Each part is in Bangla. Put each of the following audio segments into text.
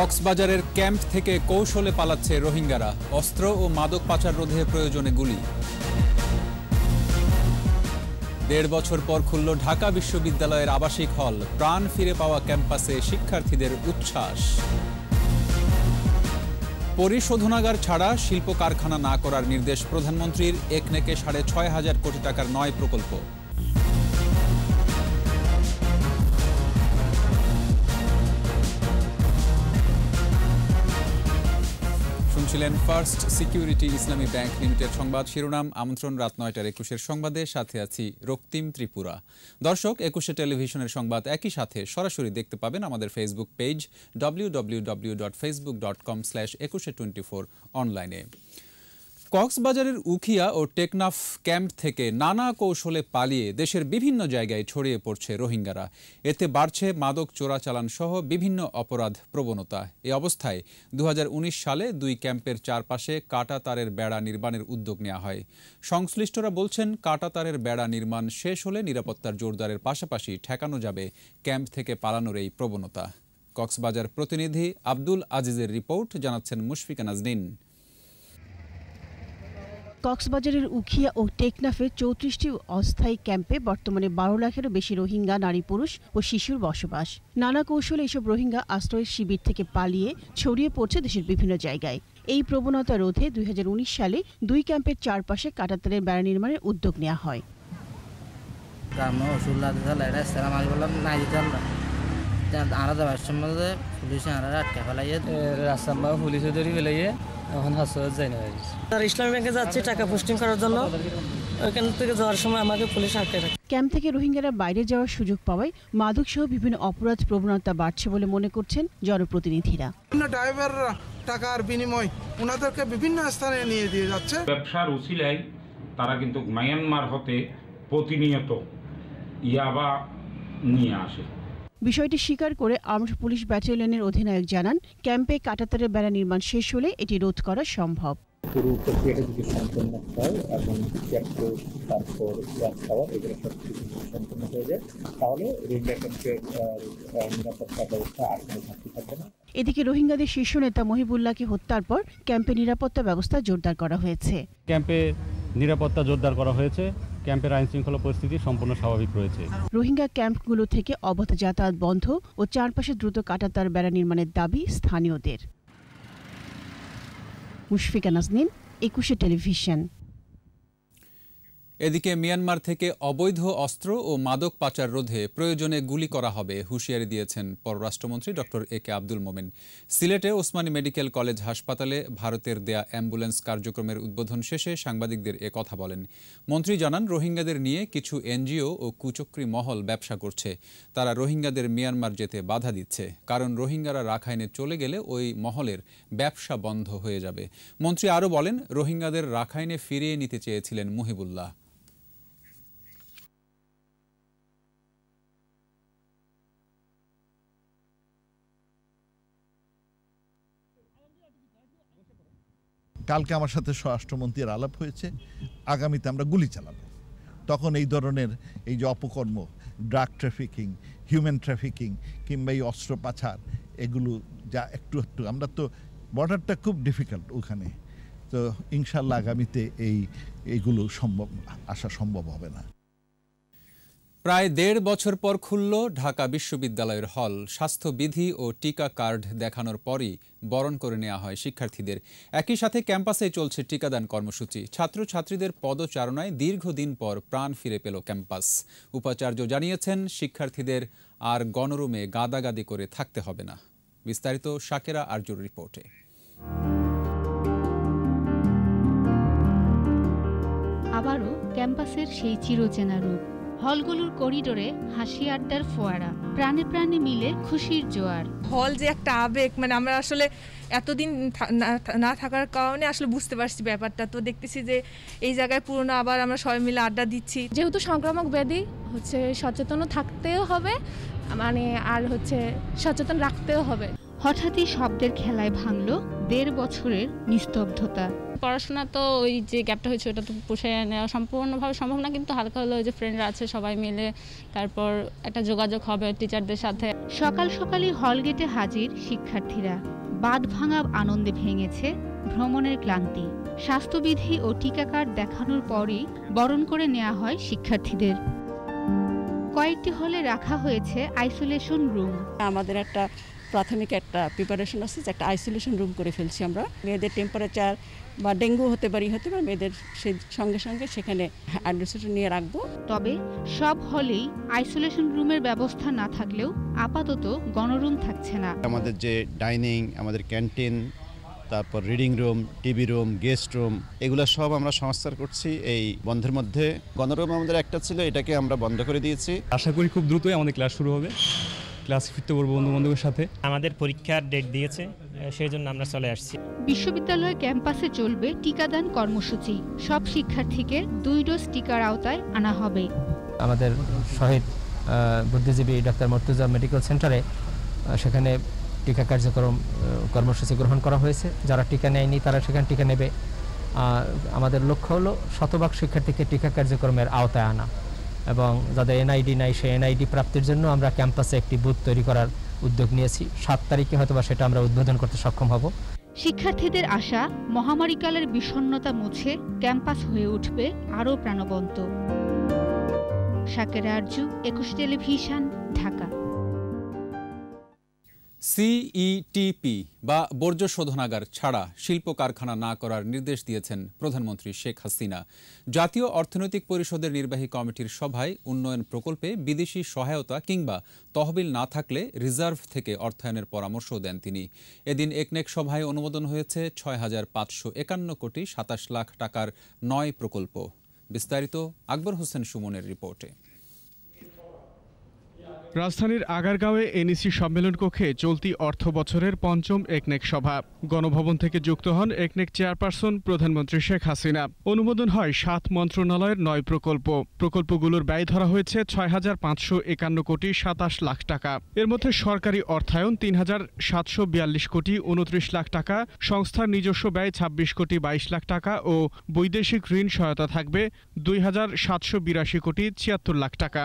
কক্সবাজারের ক্যাম্প থেকে কৌশলে পালাচ্ছে রোহিঙ্গারা, অস্ত্র ও মাদক পাচার রোধে প্রয়োজনে গুলি। ১.৫ বছর পর খুলল ঢাকা বিশ্ববিদ্যালয়ের আবাসিক হল, প্রাণ ফিরে পাওয়া ক্যাম্পাসে শিক্ষার্থীদের উচ্ছ্বাস। পরিশোধনাগার ছাড়া শিল্প কারখানা না করার নির্দেশ প্রধানমন্ত্রীর, একনেকে ৬,৫০০ কোটি টাকার ৯ প্রকল্প। শুনছিলেন first security Islami bank limited সংবাদ শিরোনাম। আমন্ত্রণ রাত ৯টার ২১-এর সংবাদে, সাথে আছি রক্তিম ত্রিপুরা। দর্শক, ২১ টেলিভিশনের সংবাদ একই সাথে সরাসরি দেখতে পাবেন আমাদের ফেসবুক পেজ www.facebook.com/2124 অনলাইনে। কক্সবাজারের উখিয়া ও টেকনাফ ক্যাম্প থেকে নানা কৌশলে পালিয়ে দেশের বিভিন্ন জায়গায় ছড়িয়ে পড়ছে রোহিঙ্গারা। এতে বাড়ছে মাদক চোরাচালান সহ বিভিন্ন অপরাধ প্রবণতা। এ অবস্থায় ২০১৯ সালে ২ ক্যাম্পের চারপাশে কাঁটাতারের বেড়া নির্মাণের উদ্যোগ নেওয়া হয়। সংশ্লিষ্টরা বলছেন, কাঁটাতারের বেড়া নির্মাণ শেষ হলে নিরাপত্তার জোরদারের পাশাপাশি ঠেকানো যাবে ক্যাম্প থেকে পালানোর এই প্রবণতা। কক্সবাজার প্রতিনিধি আব্দুল আজিজের রিপোর্ট, জানাচ্ছেন মুশফিকা নাজনীন। কক্সবাজারের উখিয়া ও টেকনাফে ৩৪টি অস্থায়ী ক্যাম্পে বর্তমানে ১২ লাখেরও বেশি রোহিঙ্গা নারী, পুরুষ ও শিশুর বসবাস। নানা কৌশলে এসব রোহিঙ্গা আশ্রয় শিবির থেকে পালিয়ে ছড়িয়ে পড়ছে দেশের বিভিন্ন জায়গায়। এই প্রবণতা রোধে ২০১৯ সালে ২ ক্যাম্পের চারপাশে কাঁটাতারের বেড়া নির্মাণের উদ্যোগ নেওয়া হয়। ইসলামী ব্যাংকে যাচ্ছি টাকা পোস্টিং করার জন্য, ওইখান থেকে যাওয়ার সময় আমাকে পুলিশ আটকে রাখে। ক্যাম্প থেকে রোহিঙ্গারা বাইরে যাওয়ার সুযোগ পাওয়ায় মাদক সহ বিভিন্ন অপরাধ প্রবণতা বাড়ছে বলে মনে করছেন জনপ্রতিনিধিরা। ড্রাইভাররা টাকার বিনিময় ওনাদেরকে বিভিন্ন স্থানে নিয়ে দিয়ে যাচ্ছে। ব্যবসার উছিলায় তারা কিন্তু মায়ানমার হতে প্রতিনিয়ত ইয়াবা নিয়ে আসে। বিষয়টি স্বীকার করে আর্মড পুলিশ ব্যাটালিয়নের অধিনায়ক জানান, ক্যাম্পে কাঁটাতারের বেড়া নির্মাণ শেষ হলে এটি রোধ করা সম্ভব। পুরো প্রক্রিয়াটা যদি সম্পন্ন হয় এবং চেকপোস্ট, তারপর ওয়াচ টাওয়ার, এগুলো সব কিছু সম্পন্ন হয়ে যায়, তাহলে রোহিঙ্গা ক্যাম্পের নিরাপত্তা ব্যবস্থা আর কোনো ঘাটতি থাকবে না। এদিকে রোহিঙ্গাদের শীর্ষ নেতা মহিবুল্লাহকে হত্যার পর ক্যাম্পে নিরাপত্তা ব্যবস্থা জোরদার করা হয়েছে। ক্যাম্পে নিরাপত্তা জোরদার করা হয়েছে। ক্যাম্পের আইন শৃঙ্খলা পরিস্থিতি সম্পূর্ণ স্বাভাবিক রয়েছে। রোহিঙ্গা ক্যাম্পগুলো থেকে অবাধ যাতায়াত বন্ধ ও চারপাশে দ্রুত কাঁটাতার বেড়া নির্মাণের দাবি স্থানীয়দের। মুশফিকা নাজনীন, ২১ টেলিভিশন। এদিকে মিয়ানমার থেকে অবৈধ অস্ত্র ও মাদক পাচার রোধে প্রয়োজনে গুলি করা হবে হুঁশিয়ারি দিয়েছেন পররাষ্ট্রমন্ত্রী ডক্টর এ কে আব্দুল মোমেন। সিলেটে ওসমানী মেডিকেল কলেজ হাসপাতালে ভারতের দেয়া অ্যাম্বুলেন্স কার্যক্রমের উদ্বোধন শেষে সাংবাদিকদের এ কথা বলেন। মন্ত্রী জানান, রোহিঙ্গাদের নিয়ে কিছু এনজিও ও কুচক্রী মহল ব্যবসা করছে। তারা রোহিঙ্গাদের মিয়ানমার যেতে বাধা দিচ্ছে, কারণ রোহিঙ্গারা রাখাইনে চলে গেলে ওই মহলের ব্যবসা বন্ধ হয়ে যাবে। মন্ত্রী আরও বলেন, রোহিঙ্গাদের রাখাইনে ফিরিয়ে নিতে চেয়েছিলেন মুহিবুল্লাহ। কালকে আমার সাথে স্বরাষ্ট্রমন্ত্রীর আলাপ হয়েছে, আগামীতে আমরা গুলি চালাবো। তখন এই ধরনের এই যে অপকর্ম, ড্রাগ ট্রাফিকিং, হিউম্যান ট্রাফিকিং কিংবা এই অস্ত্র পাচার, এগুলো যা একটু একটু, আমরা তো বর্ডারটা খুব ডিফিকাল্ট ওখানে, তো ইনশাল্লাহ আগামীতে এইগুলো আসা সম্ভব হবে না। প্রায় ১.৫ বছর পর খুলল ঢাকা বিশ্ববিদ্যালয়ের হল। স্বাস্থ্যবিধি ও টিকা কার্ড দেখানোর পরই বরণ করে নেওয়া হয় শিক্ষার্থীদের। একই সাথে ক্যাম্পাসে চলছে টিকাদান কর্মসূচি। ছাত্রছাত্রীদের পদচারণায় দীর্ঘদিন পর প্রাণ ফিরে পেল ক্যাম্পাস। উপাচার্য জানিয়েছেন, শিক্ষার্থীদের আর গণরুমে গাদাগাদি করে থাকতে হবে না। বিস্তারিত শাকেরা আরজুর রিপোর্টে। আবারও ক্যাম্পাসের সেই চিরচেনা রূপ। হলগুলোর করিডোরে হাসি আড্ডার ফোয়ারা, প্রাণে প্রাণে মিলে খুশির জোয়ার। হল যে একটা আবেগ, মানে আমরা আসলে এতদিন না থাকার কারণে আসলে বুঝতে পারছি ব্যাপারটা। তো দেখতেছি যে এই জায়গায় পুরনো আবার আমরা সবাই মিলে আড্ডা দিচ্ছি। যেহেতু সংক্রামক ব্যাধি সচেতনও থাকতেও হবে, মানে আর হচ্ছে সচেতন রাখতেও হবে। হঠাৎই শব্দের খেলায় ভাঙল 1.5 বছরের নিস্তব্ধতা। পড়াশোনা তো ওই যে গ্যাপটা হয়েছে ওটা তো পুষিয়ে নেওয়া সম্পূর্ণভাবে সম্ভব না, কিন্তু হালকা হলো ওই যে ফ্রেন্ডরা আছে সবাই মিলে তারপর একটা যোগাযোগ হবে টিচারদের সাথে। সকাল সকালই হলগেটে হাজির শিক্ষার্থীরা। বাঁধ ভাঙা আনন্দে ভেঙেছে ভ্রমণের ক্লান্তি। স্বাস্থ্যবিধি ও টিকা কার্ড দেখানোর পরই বরণ করে নেওয়া হয় শিক্ষার্থীদের। কয়েকটি হলে রাখা হয়েছে আইসোলেশন রুম। আমাদের একটা প্রাথমিক একটা প্রিপারেশন আছে, একটা আইসোলেশন রুম করে ফেলছি আমরা। মেয়েদের টেম্পারেচার বা ডেঙ্গু হতে পারে মেয়েদের সেই সঙ্গে সঙ্গে সেখানে আইসোলেশন নিয়ে রাখবো। তবে সব হলেই আইসোলেশন রুমের ব্যবস্থা না থাকলেও আপাতত গণরুম থাকছে না। আমাদের যে ডাইনিং, আমাদের ক্যান্টিন, তারপর reading room, TV room, guest room, এগুলো সব আমরা সংস্কার করছি এই বন্ধের মধ্যে। গণরুম আমাদের একটা ছিল, এটাকে আমরা বন্ধ করে দিয়েছি। আশা করি খুব দ্রুতই আমাদের ক্লাস শুরু হবে, ক্লাসে ফিরতে পারবো বন্ধু বান্ধবের সাথে। আমাদের পরীক্ষার ডেট দিয়েছে, সেই জন্য আমরা চলে আসছি। বিশ্ববিদ্যালয় ক্যাম্পাসে চলবে টিকাদান কর্মসূচি। সব শিক্ষার্থীকে 2 ডোজ টিকার আওতায় আনা হবে। আমাদের শহীদ বুদ্ধিজীবী ডক্টর মর্তুজা মেডিকেল সেন্টারে সেখানে টিকা কার্যক্রম কর্মসূচি গ্রহণ করা হয়েছে। যারা টিকা নেয়নি তারা সেখানে টিকা নেবে। আমাদের লক্ষ্য হলো শতভাগ শিক্ষার্থীকে টিকা কার্যক্রমের আওতায় আনা, এবং যাদের এনআইডি নাই সেই এনআইডি প্রাপ্তির জন্য আমরা ক্যাম্পাসে একটি বুথ তৈরি করার উদ্যোগ নিয়েছি। 7 তারিখে হয়তোবা সেটা আমরা উদ্বোধন করতে সক্ষম হব। শিক্ষার্থীদের আশা, মহামারীকালের বিষণ্ণতা মুছে ক্যাম্পাস হয়ে উঠবে আরও প্রাণবন্ত। শাকেরা আরজু, 21 টেলিভিশন, ঢাকা। সিইটিপি বা বর্জ্য শোধনাগার ছাড়া শিল্প কারখানা না করার নির্দেশ দিয়েছেন প্রধানমন্ত্রী শেখ হাসিনা। জাতীয় অর্থনৈতিক পরিষদের নির্বাহী কমিটির সভায় উন্নয়ন প্রকল্পে বিদেশি সহায়তা কিংবা তহবিল না থাকলে রিজার্ভ থেকে অর্থায়নের পরামর্শ দেন তিনি। এদিন একনেক সভায় অনুমোদন হয়েছে 6,551 কোটি 27 লাখ টাকার 9 প্রকল্প। বিস্তারিত আকবর হোসেন সুমনের রিপোর্টে। রাজধানীর আগারগাঁওয়ে এনইসি সম্মেলন কক্ষে চলতি অর্থ বছরের ৫ম একনেক সভা। গণভবন থেকে যুক্ত হন একনেক চেয়ারপারসন প্রধানমন্ত্রী শেখ হাসিনা। অনুমোদন হয় 7 মন্ত্রণালয়ের 9 প্রকল্প। প্রকল্পগুলোর ব্যয় ধরা হয়েছে 6,551 কোটি 27 লাখ টাকা। এর মধ্যে সরকারি অর্থায়ন 3,742 কোটি 29 লাখ টাকা, সংস্থার নিজস্ব ব্যয় 26 কোটি 22 লাখ টাকা ও বৈদেশিক ঋণ সহায়তা থাকবে 2,782 কোটি 76 লাখ টাকা।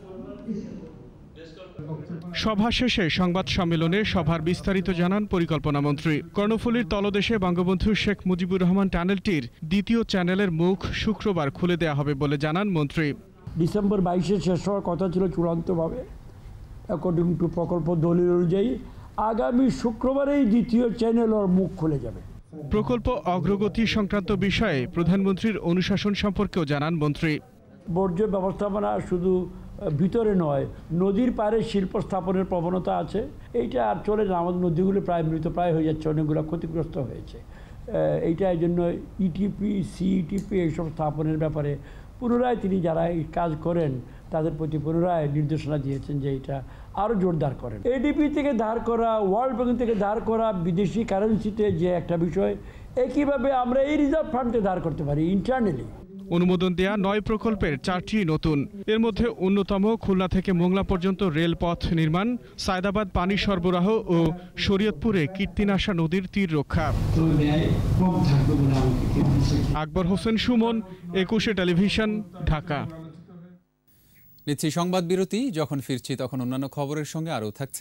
সভা শেষে সংবাদ সম্মেলনে সভার বিস্তারিত জানান পরিকল্পনা মন্ত্রী। কর্ণফুলীর তলদেশে বঙ্গবন্ধু শেখ মুজিবুর রহমান টানেলটির 2য় চ্যানেলের মুখ শুক্রবার খুলে দেওয়া হবে বলে জানান মন্ত্রী। ডিসেম্বর 22-এ শেষ হওয়ার কথা ছিল চূড়ান্তভাবে, অ্যাকর্ডিং টু প্রকল্প দলিল অনুযায়ী আগামী শুক্রবারেই 2য় চ্যানেলের মুখ খুলে যাবে। প্রকল্প অগ্রগতি সংক্রান্ত বিষয়ে প্রধানমন্ত্রীর অনুশাসন সম্পর্কেও জানান মন্ত্রী। বর্জ্য ব্যবস্থাপনা শুধু ভিতরে নয়, নদীর পাড়ে শিল্প স্থাপনের প্রবণতা আছে। এইটা আর চলে না, আমাদের নদীগুলো প্রায় মৃতপ্রায় হয়ে যাচ্ছে, অনেকগুলো ক্ষতিগ্রস্ত হয়েছে। এইটা এই জন্য ইটিপি, সিইটিপি এইসব স্থাপনের ব্যাপারে পুনরায় তিনি যারা এই কাজ করেন তাদের প্রতি পুনরায় নির্দেশনা দিয়েছেন যে এটা আরও জোরদার করেন। এডিপি থেকে ধার করা, ওয়ার্ল্ড ব্যাংক থেকে ধার করা, বিদেশি কারেন্সিতে যে একটা বিষয়, একইভাবে আমরা এই রিজার্ভ ফান্ডে ধার করতে পারি ইন্টারনালি। অনুমোদন দেয়া 9 প্রকল্পের 4টি নতুন। এর মধ্যে অন্যতম খুলনা থেকে মোংলা পর্যন্ত রেলপথ নির্মাণ, সায়দাবাদ পানি সরবরাহ ও শরীয়তপুরে কীর্তিনাশা নদীর তীর রক্ষা। আকবর হোসেন সুমন, 21 টেলিভিশন, ঢাকা। নিচ্ছি সংবাদ বিরতি। যখন ফিরছি তখন অন্যান্য খবরের সঙ্গে আরও থাকছে।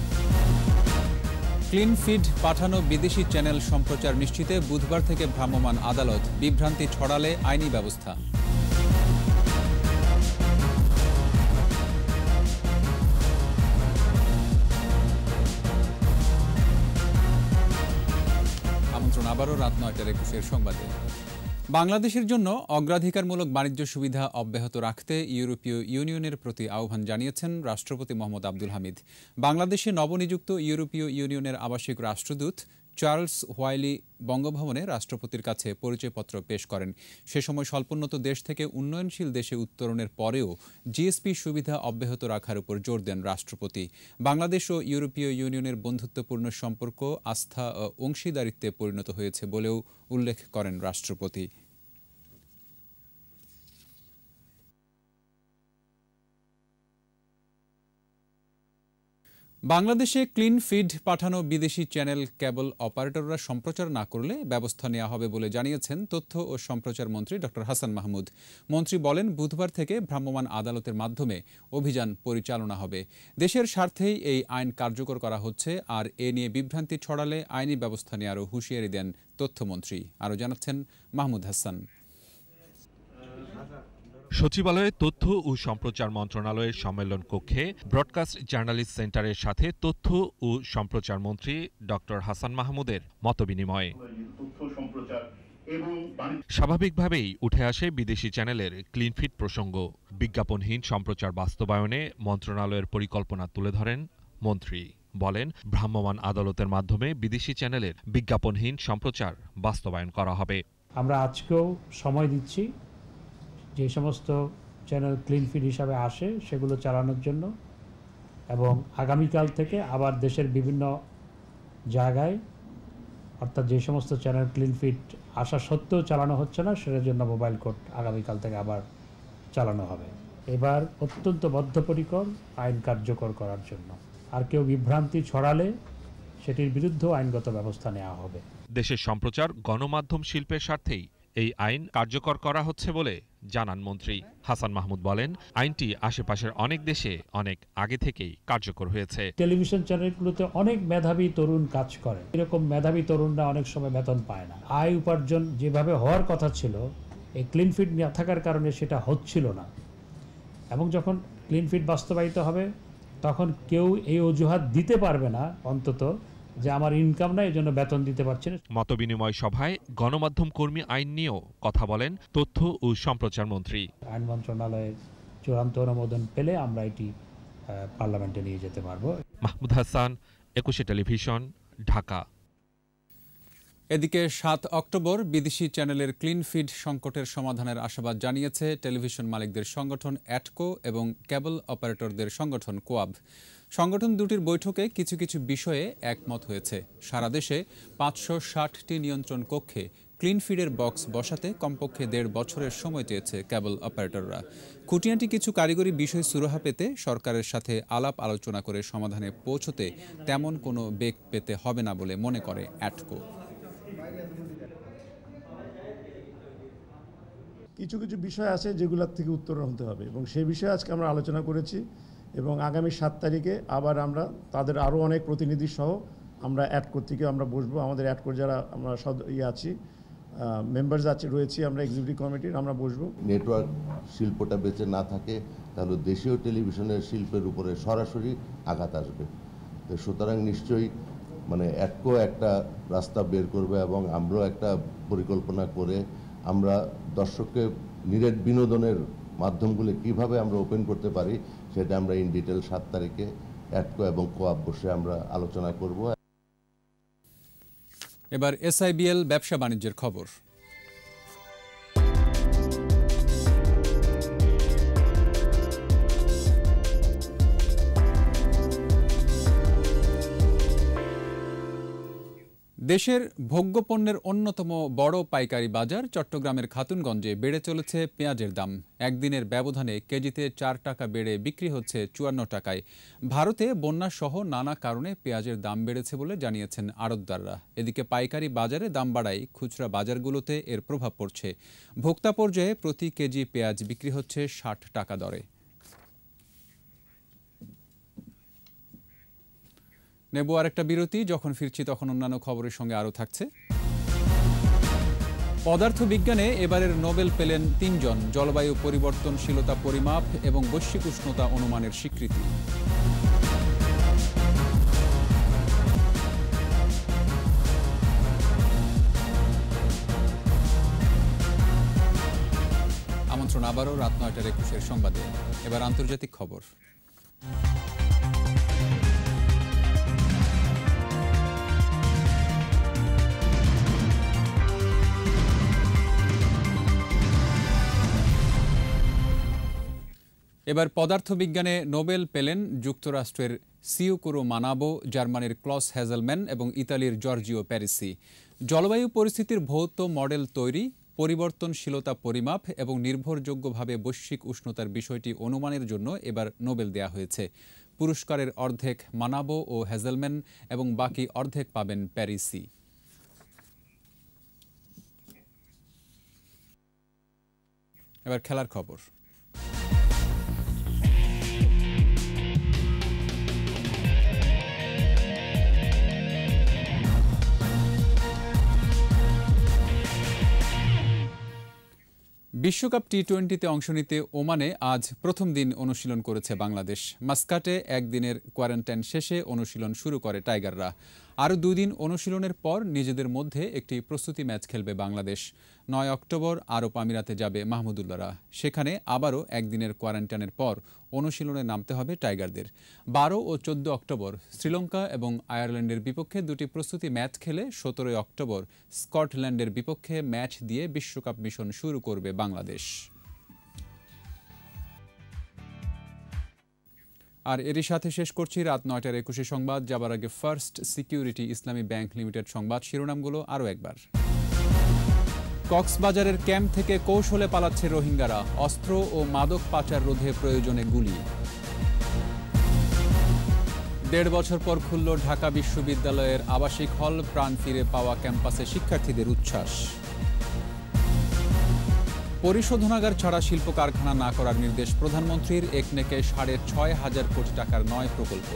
ক্লিন ফিড পাঠানো বিদেশি চ্যানেল সম্প্রচার নিশ্চিতে বুধবার থেকে ভ্রাম্যমাণ আদালত। বিভ্রান্তি ছড়ালে আইনি ব্যবস্থা। আমন্ত্রণ আবারও রাত 9:21 সংবাদে। বাংলাদেশের জন্য অগ্রাধিকারমূলক বাণিজ্য সুবিধা অব্যাহত রাখতে ইউরোপীয় ইউনিয়নের প্রতি আহ্বান জানিয়েছেন রাষ্ট্রপতি মোহাম্মদ আব্দুল হামিদ। বাংলাদেশে নবনিযুক্ত ইউরোপীয় ইউনিয়নের আবাসিক রাষ্ট্রদূত চার্লস হোয়াইলি বঙ্গভবনে রাষ্ট্রপতির কাছে পরিচয়পত্র পেশ করেন। সে সময় স্বল্পোন্নত দেশ থেকে উন্নয়নশীল দেশে উত্তরণের পরেও জিএসপি সুবিধা অব্যাহত রাখার উপর জোর দেন রাষ্ট্রপতি। বাংলাদেশ ও ইউরোপীয় ইউনিয়নের বন্ধুত্বপূর্ণ সম্পর্ক আস্থা ও অংশীদারিত্বে পরিণত হয়েছে বলেও উল্লেখ করেন রাষ্ট্রপতি। বাংলাদেশে ক্লিন ফিড পাঠানো বিদেশি চ্যানেল কেবল অপারেটররা সম্প্রচার না করলে ব্যবস্থা নেওয়া হবে বলে জানিয়েছেন তথ্য ও সম্প্রচার মন্ত্রী ডক্টর হাসান মাহমুদ। মন্ত্রী বলেন, বুধবার থেকে ভ্রাম্যমাণ আদালতের মাধ্যমে অভিযান পরিচালনা হবে। দেশের স্বার্থেই এই আইন কার্যকর করা হচ্ছে, আর এ নিয়ে বিভ্রান্তি ছড়ালে আইনি ব্যবস্থা নেওয়ারও হুঁশিয়ারি দেন তথ্যমন্ত্রী। আরও জানাচ্ছেন মাহমুদ হাসান। সচিবালয়ে তথ্য ও সম্প্রচার মন্ত্রণালয়ের সম্মেলন কক্ষে ব্রডকাস্ট জার্নালিস্ট সেন্টারের সাথে তথ্য ও সম্প্রচার মন্ত্রী ডক্টর হাসান মাহমুদের মতবিনিময়। স্বাভাবিকভাবেই উঠে আসে বিদেশি চ্যানেলের ক্লিনফিট প্রসঙ্গ। বিজ্ঞাপনহীন সম্প্রচার বাস্তবায়নে মন্ত্রণালয়ের পরিকল্পনা তুলে ধরেন মন্ত্রী। বলেন, ভ্রাম্যমাণ আদালতের মাধ্যমে বিদেশি চ্যানেলের বিজ্ঞাপনহীন সম্প্রচার বাস্তবায়ন করা হবে। আমরা আজকেও সময় দিচ্ছি যে সমস্ত চ্যানেল ক্লিন ফিড হিসাবে আসে সেগুলো চালানোর জন্য, এবং আগামীকাল থেকে আবার দেশের বিভিন্ন জায়গায়, অর্থাৎ যে সমস্ত চ্যানেল ক্লিন ফিড আসা সত্ত্বেও চালানো হচ্ছে না, সেটার জন্য মোবাইল কোড আগামীকাল থেকে আবার চালানো হবে। এবার অত্যন্ত বদ্ধপরিকর আইন কার্যকর করার জন্য, আর কেউ বিভ্রান্তি ছড়ালে সেটির বিরুদ্ধেও আইনগত ব্যবস্থা নেওয়া হবে। দেশের সম্প্রচার গণমাধ্যম শিল্পের স্বার্থেই এই আইন কার্যকর করা হচ্ছে বলে জানান মন্ত্রী হাসান মাহমুদ। বলেন, আইনটি আশেপাশের অনেক দেশে অনেক আগে থেকেই কার্যকর হয়েছে। টেলিভিশন চ্যানেলগুলোতে অনেক মেধাবী তরুণ কাজ করে, এরকম মেধাবী তরুণরা অনেক সময় বেতন পায় না। আয় উপার্জন যেভাবে হওয়ার কথা ছিল, এই ক্লিন ফিড না থাকার কারণে সেটা হচ্ছিল না, এবং যখন ক্লিন ফিড বাস্তবায়িত হবে তখন কেউ এই অজুহাত দিতে পারবে না অন্তত যে আমার ইনকাম নাই, এজন্য বেতন দিতে পারছি না। মতবিনিময় সভায় গণমাধ্যম কর্মী আইন নিয়েও কথা বলেন তথ্য ও সম্প্রচার মন্ত্রী। আইন মন্ত্রণালয়ের চূড়ান্ত অনুমোদন পেলে আমরা এটি পার্লামেন্টে নিয়ে যেতে পারবো। মাহমুদ হাসান, 21 টেলিভিশন, ঢাকা। এদিকে 7 অক্টোবর বিদেশি চ্যানেলের ক্লিন ফিড সংকটের সমাধানের আশাবাদ জানিয়েছে টেলিভিশন মালিকদের সংগঠন অ্যাটকো এবং কেবল অপারেটরদের সংগঠন কোয়াব। সংগঠন দুটির বৈঠকে কিছু কিছু বিষয়ে একমত হয়েছে। সারা দেশে 560টি নিয়ন্ত্রণ কক্ষে ক্লিন ফিডের বক্স বসাতে কমপক্ষে 1.5 বছরের সময় চেয়েছে কেবল অপারেটররা। খুঁটিনাটি কিছু কারিগরি বিষয় সুরাহা পেতে সরকারের সাথে আলাপ আলোচনা করে সমাধানে পৌঁছতে তেমন কোনো বেগ পেতে হবে না বলে মনে করে অ্যাটকো। কিছু কিছু বিষয় আছে যেগুলোর থেকে উত্তরণ হতে হবে, এবং সেই বিষয়ে আজকে আমরা আলোচনা করেছি, এবং আগামী 7 তারিখে আবার আমরা তাদের আরও অনেক প্রতিনিধি সহ আমরা অ্যাটকো থেকে আমরা বসবো। আমাদের অ্যাটকোর যারা আমরা আছি, মেম্বার্স রয়েছি আমরা এক্সিকিউটিভ কমিটির, আমরা বসবো। নেটওয়ার্ক শিল্পটা বেঁচে না থাকে তাহলে দেশীয় টেলিভিশনের শিল্পের উপরে সরাসরি আঘাত আসবে। তো সুতরাং নিশ্চয়ই অ্যাটকো একটা রাস্তা বের করবে, এবং আমরাও একটা পরিকল্পনা করে আমরা দর্শককে নিরেট বিনোদনের মাধ্যমগুলো কিভাবে আমরা ওপেন করতে পারি সেটা আমরা ইন ডিটেল 7 তারিখে অ্যাটকো এবং কোয়াব বসে আমরা আলোচনা করব। এবার এসআইবিএল ব্যবসা বাণিজ্যের খবর। দেশের ভোগ্যপণ্যের অন্যতম বড় পাইকারি বাজার চট্টগ্রামের খাতুনগঞ্জে বেড়ে চলেছে পেঁয়াজের দাম। একদিনের ব্যবধানে কেজিতে 4 টাকা বেড়ে বিক্রি হচ্ছে 54 টাকায়। ভারতে বন্যাসহ নানা কারণে পেঁয়াজের দাম বেড়েছে বলে জানিয়েছেন আড়তদাররা। এদিকে পাইকারি বাজারে দাম বাড়ায় খুচরা বাজারগুলোতে এর প্রভাব পড়ছে। ভোক্তা পর্যায়ে প্রতি কেজি পেঁয়াজ বিক্রি হচ্ছে 60 টাকা দরে। নেব আরেকটা বিরতি, যখন ফিরছি তখন অন্যান্য খবরের সঙ্গে আরও থাকছে। পদার্থবিজ্ঞানে এবারের নোবেল পেলেন 3 জন। জলবায়ু পরিবর্তনশীলতা পরিমাপ এবং বৈশ্বিক উষ্ণতা অনুমানের স্বীকৃতি। আমন্ত্রণ আবারও রাত 9:21 সংবাদে। এবার আন্তর্জাতিক খবর। এবার পদার্থবিজ্ঞানে নোবেল পেলেন যুক্তরাষ্ট্রের সিউকুরো মানাবো, জার্মানির ক্লস হ্যাজেলম্যান এবং ইতালির জর্জিও প্যারিসি। জলবায়ু পরিস্থিতির ভৌত মডেল তৈরি, পরিবর্তনশীলতা পরিমাপ এবং নির্ভরযোগ্যভাবে বৈশ্বিক উষ্ণতার বিষয়টি অনুমানের জন্য এবার নোবেল দেয়া হয়েছে। পুরস্কারের অর্ধেক মানাবো ও হ্যাজেলম্যান এবং বাকি অর্ধেক পাবেন প্যারিসি। এবার খেলার খবর। বিশ্বকাপ টি-20তে অংশ নিতে ওমানে আজ প্রথম দিন অনুশীলন করেছে বাংলাদেশ। মাস্কাটে একদিনের কোয়ারেন্টাইন শেষে অনুশীলন শুরু করে টাইগাররা। আরও 2 দিন অনুশীলনের পর নিজেদের মধ্যে একটি প্রস্তুতি ম্যাচ খেলবে বাংলাদেশ। 9 অক্টোবর আরব আমিরাতে যাবে মাহমুদুল্লাহরা। সেখানে আবারও একদিনের কোয়ারেন্টাইনের পর অনুশীলনে নামতে হবে টাইগারদের। 12 ও 14 অক্টোবর শ্রীলঙ্কা এবং আয়ারল্যান্ডের বিপক্ষে 2টি প্রস্তুতি ম্যাচ খেলে 17 অক্টোবর স্কটল্যান্ডের বিপক্ষে ম্যাচ দিয়ে বিশ্বকাপ মিশন শুরু করবে বাংলাদেশ। আর এরই সাথে শেষ করছি রাত 9টার 21 সংবাদ। যাবার আগে first security Islami bank limited সংবাদ শিরোনামগুলো আরও একবার। কক্সবাজারের ক্যাম্প থেকে কৌশলে পালাচ্ছে রোহিঙ্গারা, অস্ত্র ও মাদক পাচার রোধে প্রয়োজনে গুলি। 1.5 বছর পর খুলল ঢাকা বিশ্ববিদ্যালয়ের আবাসিক হল, প্রাণ ফিরে পাওয়া ক্যাম্পাসে শিক্ষার্থীদের উচ্ছ্বাস। পরিশোধনাগার ছাড়া শিল্প কারখানা না করার নির্দেশ প্রধানমন্ত্রীর, একনেকে 6,500 কোটি টাকার 9 প্রকল্প।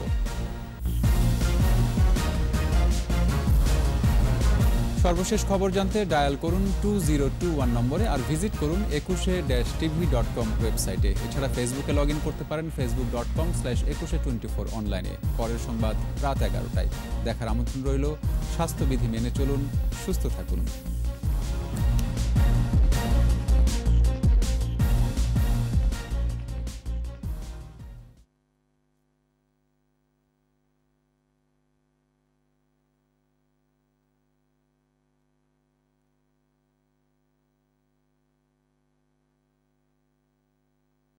সর্বশেষ খবর জানতে ডায়াল করুন 2021 নম্বরে আর ভিজিট করুন 21-tv.com ওয়েবসাইটে। এছাড়া ফেসবুকে লগ ইন করতে পারেন facebook.com/2124 অনলাইনে। পরের সংবাদ রাত 11টায় দেখার আমন্ত্রণ রইল। স্বাস্থ্যবিধি মেনে চলুন, সুস্থ থাকুন।